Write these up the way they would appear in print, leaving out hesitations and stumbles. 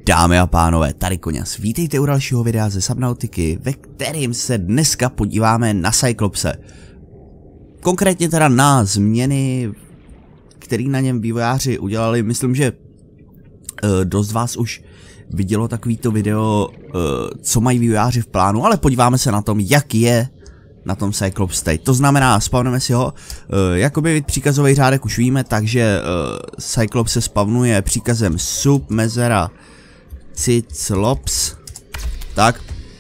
Dámy a pánové, tady Koňas, vítejte u dalšího videa ze Subnautiky, ve kterém se dneska podíváme na Cyclopse. Konkrétně teda na změny, které na něm vývojáři udělali. Myslím, že dost vás už vidělo takovýto video, co mají vývojáři v plánu, ale podíváme se na tom, jak je na tom Cyclops teď. To znamená, spavneme si ho, jak objevit příkazový řádek už víme, takže Cyclops se spavnuje příkazem sub mezera Cyclops. Tak.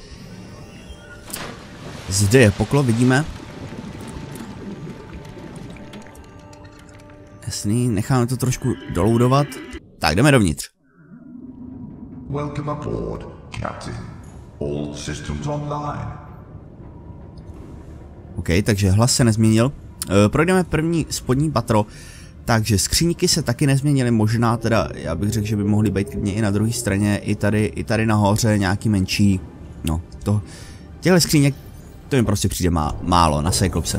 Zde je poklo, vidíme. Jasný, necháme to trošku doloudovat. Tak, jdeme dovnitř. Welcome aboard, Captain. All systems online. OK, takže hlas se nezměnil. Projdeme první spodní patro. Takže skříňky se taky nezměnily, možná teda, já bych řekl, že by mohly být klidně i na druhé straně, i tady nahoře nějaký menší. No, těchto skříněk, to mi prostě přijde málo na Cyclopse.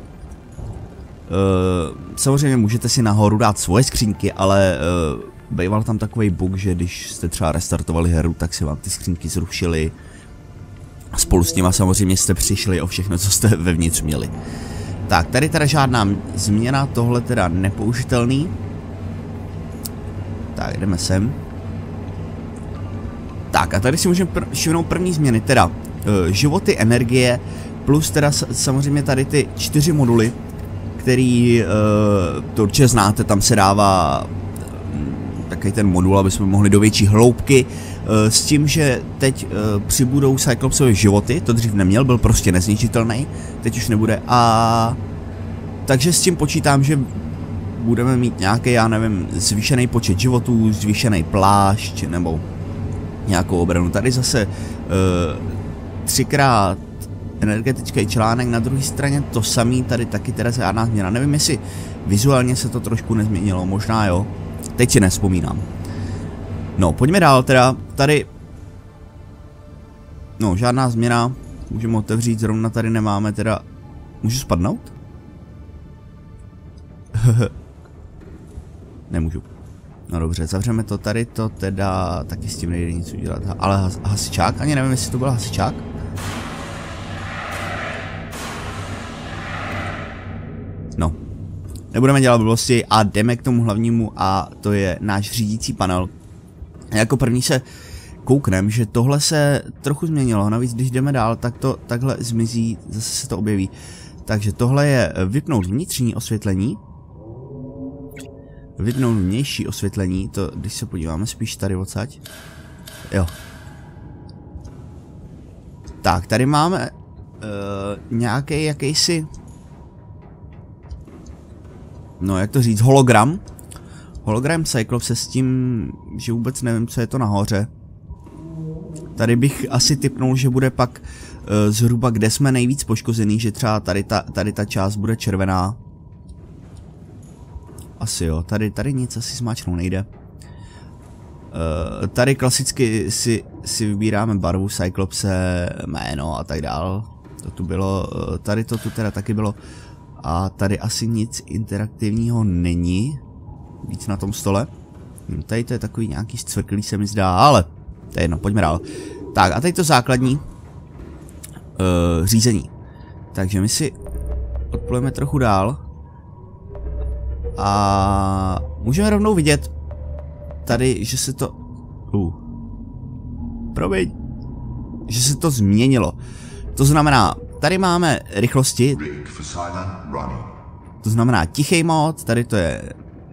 Samozřejmě můžete si nahoru dát svoje skříňky, ale býval tam takový bug, že když jste třeba restartovali hru, tak si vám ty skříňky zrušily. A spolu s nima samozřejmě jste přišli o všechno, co jste vevnitř měli. Tak, tady teda žádná změna, tohle teda nepoužitelný. Tak, jdeme sem. Tak, a tady si můžeme všimnout první změny, teda životy, energie, plus teda samozřejmě tady ty 4 moduly, který, to určitě znáte, tam se dává takový ten modul, aby jsme mohli do větší hloubky, s tím, že teď přibudou Cyclopsové životy, to dřív neměl, byl prostě nezničitelný, teď už nebude, a takže s tím počítám, že budeme mít nějaký, já nevím, zvýšený počet životů, zvýšený plášť, nebo nějakou obranu. Tady zase 3x energetický článek, na druhé straně to samý, tady taky teda žádná změna. Nevím, jestli vizuálně se to trošku nezměnilo, možná jo, teď si nevzpomínám. No, pojďme dál teda, tady, no, žádná změna, můžeme otevřít, zrovna tady nemáme teda, můžu spadnout? Nemůžu. No dobře, zavřeme to, tady to teda, taky s tím nejde nic udělat, ale hasičák, ani nevím, jestli to byl hasičák. No, nebudeme dělat blbosti a jdeme k tomu hlavnímu, a to je náš řídící panel. Jako první se koukneme, že tohle se trochu změnilo, navíc když jdeme dál, tak to takhle zmizí, zase se to objeví. Takže tohle je vypnout vnitřní osvětlení, vypnout vnější osvětlení, to když se podíváme spíš tady odsaď. Jo. Tak, tady máme nějaký jakýsi, no jak to říct, hologram. Hologram Cyclopse s tím, že vůbec nevím, co je to nahoře. Tady bych asi tipnul, že bude pak zhruba, kde jsme nejvíc poškozený, že třeba tady ta část bude červená. Asi jo, tady nic asi smáčknout nejde. Tady klasicky si vybíráme barvu Cyclopse, jméno a tak dál. To tu bylo, tady to tu teda taky bylo. A tady asi nic interaktivního není. Víc na tom stole. Tady to je takový nějaký zcvrklý, se mi zdá, ale to je jedno, pojďme dál. Tak a tady to základní řízení. Takže my si odplujeme trochu dál. A můžeme rovnou vidět tady, že se to... promiň. Že se to změnilo. To znamená, tady máme rychlosti. To znamená tichý mod, tady to je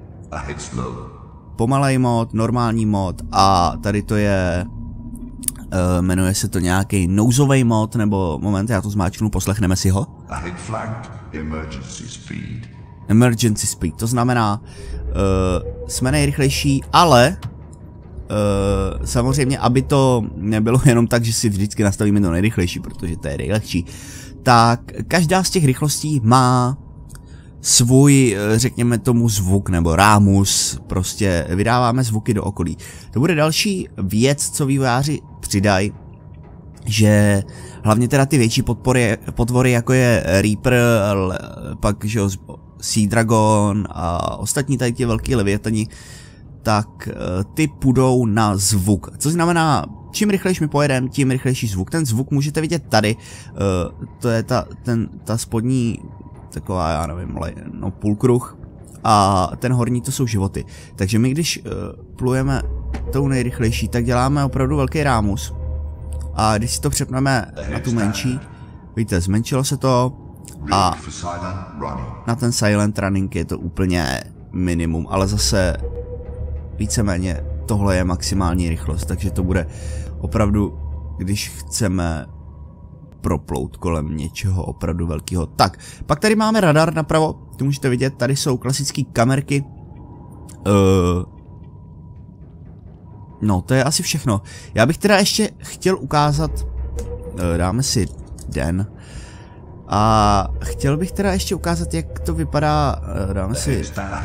pomalej mod, normální mod, a tady to je, jmenuje se to nějaký nouzový mod, nebo moment, já to zmáčknu, poslechneme si ho. Emergency speed, to znamená, jsme nejrychlejší, ale samozřejmě, aby to nebylo jenom tak, že si vždycky nastavíme to nejrychlejší, protože to je nejlehčí, tak každá z těch rychlostí má svůj, řekněme tomu, zvuk nebo rámus, prostě vydáváme zvuky do okolí. To bude další věc, co vývojáři přidají, že hlavně teda ty větší potvory, jako je Reaper, pak že Sea Dragon a ostatní tady ti velký leviatani, tak ty půjdou na zvuk. Co znamená, čím rychlejší my pojedeme, tím rychlejší zvuk. Ten zvuk můžete vidět tady, to je ta spodní, taková, já nevím, no půlkruh. A ten horní to jsou životy. Takže my když plujeme tou nejrychlejší, tak děláme opravdu velký rámus. A když si to přepneme na tu menší, víte, zmenšilo se to a na ten silent running je to úplně minimum, ale zase víceméně tohle je maximální rychlost, takže to bude opravdu, když chceme proplout kolem něčeho opravdu velkého. Tak, pak tady máme radar napravo, tu můžete vidět, tady jsou klasické kamerky. No, to je asi všechno. Já bych teda ještě chtěl ukázat, dáme si den, a chtěl bych teda ještě ukázat, jak to vypadá, dáme si.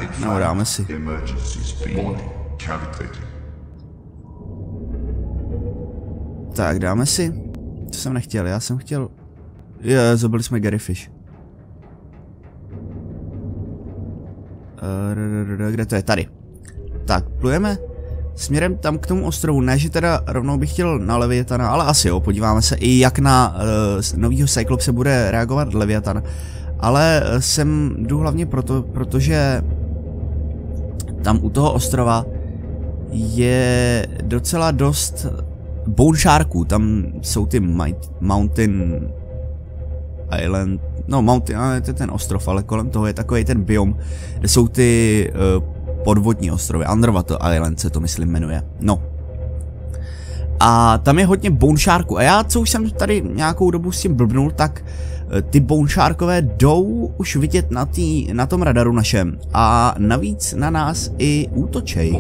Tak, dáme si, co jsem nechtěl, já jsem chtěl, zabili jsme Gary Fish. Kde to je? Tady. Tak, plujeme směrem tam k tomu ostrovu, ne, že teda rovnou bych chtěl na Leviatana, ale asi jo, podíváme se i jak na novýho Cyclopse bude reagovat Leviatan. Ale sem jdu hlavně proto, protože tam u toho ostrova je docela dost Bone Sharků, tam jsou ty Mountain Island, no Mountain, to je ten ostrov, ale kolem toho je takový ten biom, kde jsou ty podvodní ostrovy, Underwater Island se to myslím jmenuje, no. A tam je hodně Bone Sharků a já, co už jsem tady nějakou dobu s tím blbnul, tak ty Bone Sharkové jdou už vidět na tom radaru našem a navíc na nás i útočej.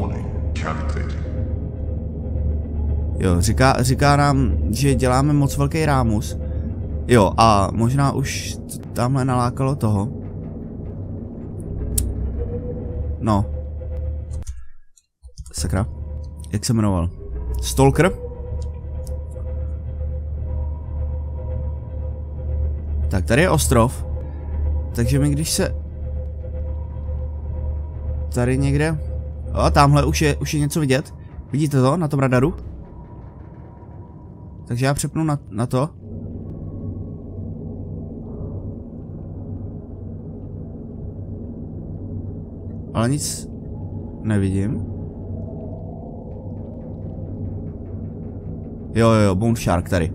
Jo, říká nám, že děláme moc velký rámus. Jo, a možná už tamhle nalákalo toho. No. Sakra. Jak se jmenoval? Stalker? Tak, tady je ostrov. Takže my když se... Tady někde... O, tamhle už je něco vidět. Vidíte to na tom radaru? Takže já přepnu na to. Ale nic nevidím. Jo, Bone Shark tady.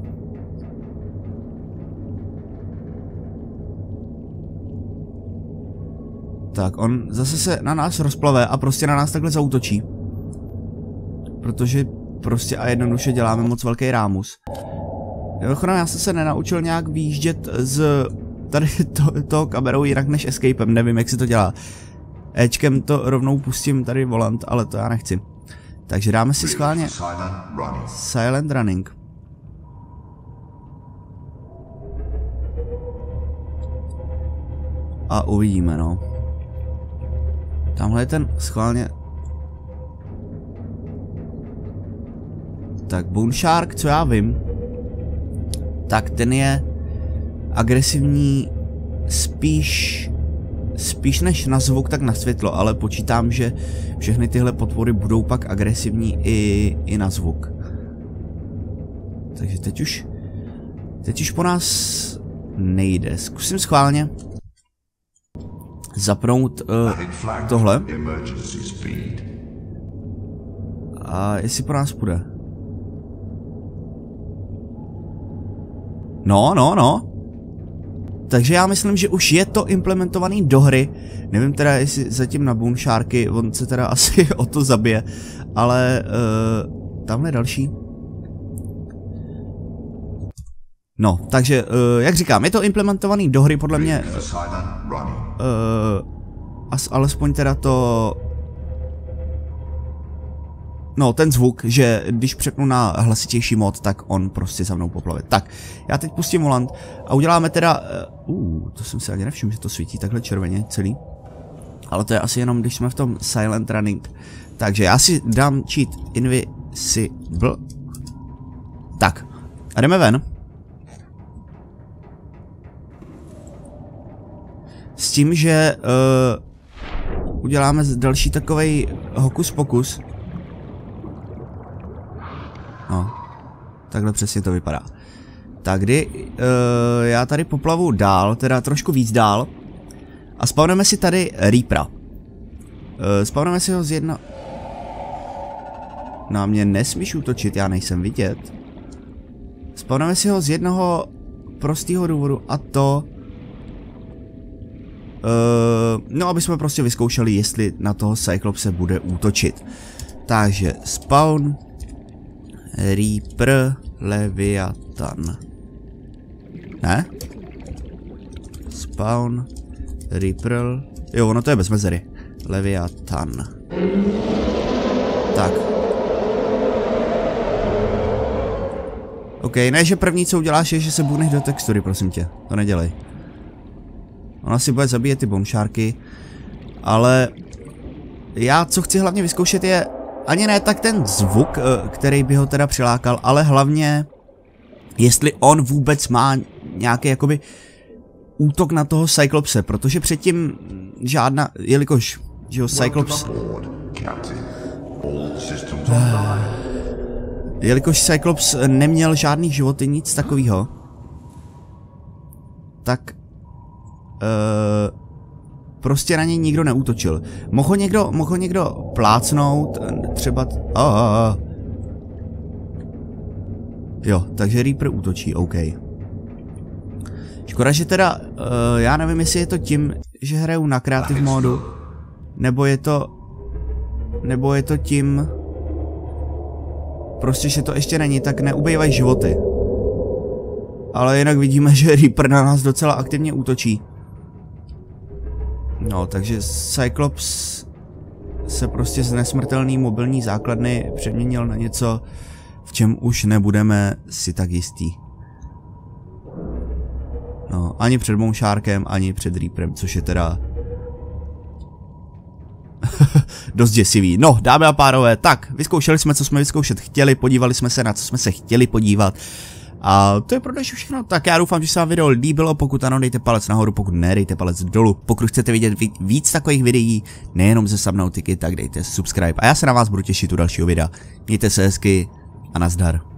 Tak, on zase se na nás rozplave a prostě na nás takhle zaútočí. Protože prostě a jednoduše děláme moc velký rámus. Mimochodem, já jsem se nenaučil nějak výjíždět z tady toho kamerou jinak než escapem, nevím jak se to dělá. Ečkem to rovnou pustím tady volant, ale to já nechci. Takže dáme si schválně Silent Running. A uvidíme, no. Tamhle je ten schválně. Tak Bone Shark, co já vím, tak ten je agresivní spíš než na zvuk, tak na světlo, ale počítám, že všechny tyhle potvory budou pak agresivní i na zvuk. Takže teď už po nás nejde. Zkusím schválně zapnout tohle. A jestli po nás půjde. No. Takže já myslím, že už je to implementovaný do hry. Nevím teda, jestli zatím na Bone Sharky, on se teda asi o to zabije. Ale tamhle je další. No, takže jak říkám, je to implementovaný do hry podle mě. Alespoň teda to... No, ten zvuk, že když přepnu na hlasitější mod, tak on prostě za mnou poplave. Tak, já teď pustím volant a uděláme teda... to jsem si ani nevšiml, že to svítí takhle červeně celý. Ale to je asi jenom, když jsme v tom Silent Running. Takže já si dám cheat Invisible. Tak, a jdeme ven. S tím, že uděláme další takovej hokus pokus. No, takhle přesně to vypadá. Tak kdy já tady poplavu dál, teda trošku víc dál. A spawneme si tady Reapera. Spawneme si ho z jedna... Na mě nesmíš útočit, já nejsem vidět. Spawneme si ho z jednoho prostého důvodu a to... no, aby jsme prostě vyzkoušeli, jestli na toho Cyclopse bude útočit. Takže spawn Reaper Leviathan. Ne? Spawn Reaper... Jo, ono to je bez mezery. Leviathan. Tak. OK, ne, že první co uděláš je, že se bůhneš do textury, prosím tě. To nedělej. Ona si bude zabíjet ty bombšárky. Ale... Já co chci hlavně vyzkoušet je... Ani ne tak ten zvuk, který by ho teda přilákal, ale hlavně... Jestli on vůbec má nějaký jakoby... útok na toho Cyclopse, protože předtím žádná... Jelikož... Že ho Cyclops... Jelikož Cyclops neměl žádný životy, nic takového, tak prostě na něj nikdo neútočil. Mohl někdo plácnout, třeba... Jo, takže Reaper útočí, OK. Škoda, že teda, já nevím, jestli je to tím, že hraju na kreativ módu, nebo je to tím... Prostě, že to ještě není, tak neubývají životy. Ale jinak vidíme, že Reaper na nás docela aktivně útočí. No, takže Cyclops se prostě z nesmrtelný mobilní základny přeměnil na něco, v čem už nebudeme si tak jistí. No, ani před Bombsharkem, ani před Reaperem, což je teda... dost děsivý. No, dámy a pánové, tak, vyzkoušeli jsme, co jsme vyzkoušet chtěli, podívali jsme se, na co jsme se chtěli podívat. A to je pro dnešní všechno. Tak já doufám, že se vám video líbilo, pokud ano, dejte palec nahoru, pokud ne, dejte palec dolů. Pokud chcete vidět víc takových videí, nejenom ze Subnautiky, tak dejte subscribe. A já se na vás budu těšit u dalšího videa. Mějte se hezky a nazdar.